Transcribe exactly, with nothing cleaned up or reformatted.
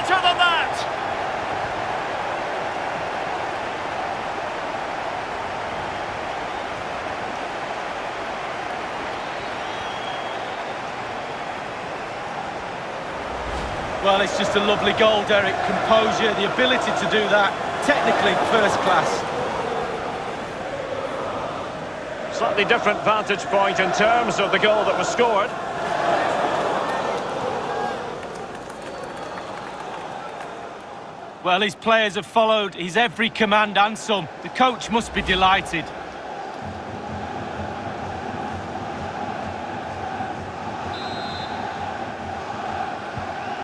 better than that! Well, it's just a lovely goal, Derek. Composure, the ability to do that, technically first class. Slightly different vantage point in terms of the goal that was scored. Well, his players have followed his every command and some. The coach must be delighted.